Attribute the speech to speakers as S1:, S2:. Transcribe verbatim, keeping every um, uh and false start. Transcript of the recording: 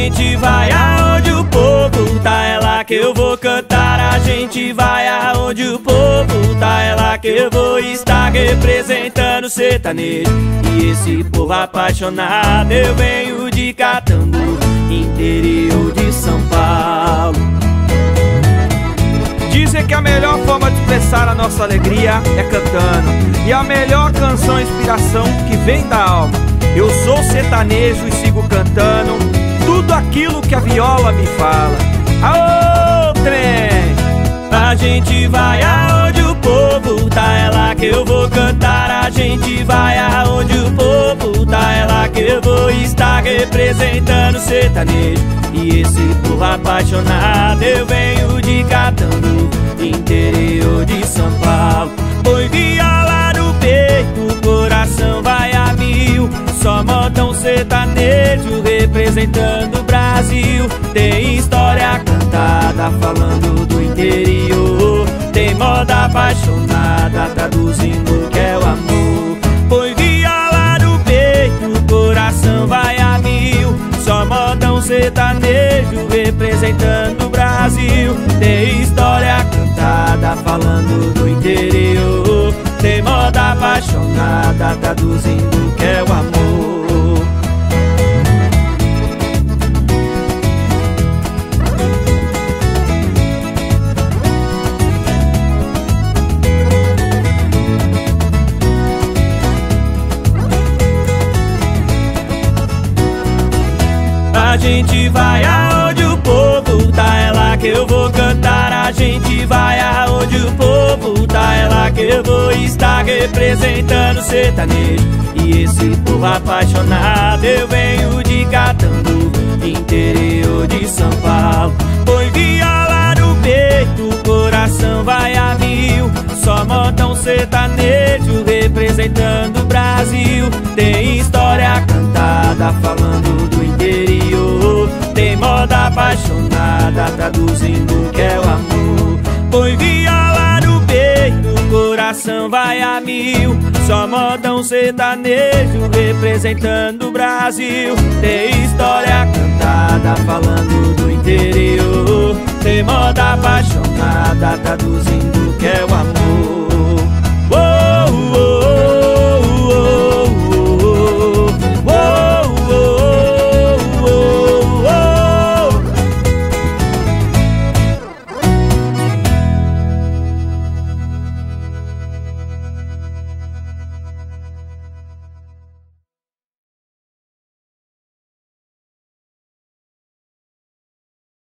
S1: gente vai aonde o povo tá, é lá que eu vou cantar. A gente vai aonde o povo tá, é lá que eu vou estar representando o sertanejo. E esse povo apaixonado, eu venho de Catambu, interior de São Paulo.
S2: Dizem que a melhor forma de expressar a nossa alegria é cantando, e a melhor canção é inspiração que vem da alma. Eu sou sertanejo e sigo cantando tudo aquilo que a viola me fala. Aô, trem!
S1: A gente vai aonde o povo tá, é lá que eu vou cantar. A gente vai aonde o povo tá, é lá que eu vou estar representando o sertanejo. E esse povo apaixonado, eu venho de Catambu, interior de São Paulo. Põe viola no peito, o coração vai a mil, só modão sertanejo representando o Brasil. Tem história cantada falando do interior, tem moda apaixonada traduzindo o que é o amor. Põe viola no peito, o coração vai a mil, só modão sertanejo representando o Brasil. Tem história cantada falando do interior, tem moda apaixonada traduzindo o que é o amor. A gente vai aonde o povo tá, é lá que eu vou cantar. A gente vai aonde o povo tá, é lá que eu vou estar representando o sertanejo. E esse povo apaixonado, eu venho de Catambu, interior de São Paulo. Põe viola no peito, o coração vai a mil, só modão sertanejo representando o Brasil. Tem história cantada falando do interior, tem moda apaixonada traduzindo o que é o amor. Põe viola no peito, o coração vai a mil, só modão sertanejo representando o Brasil. Tem história cantada falando do interior, tem moda apaixonada traduzindo o que é o amor.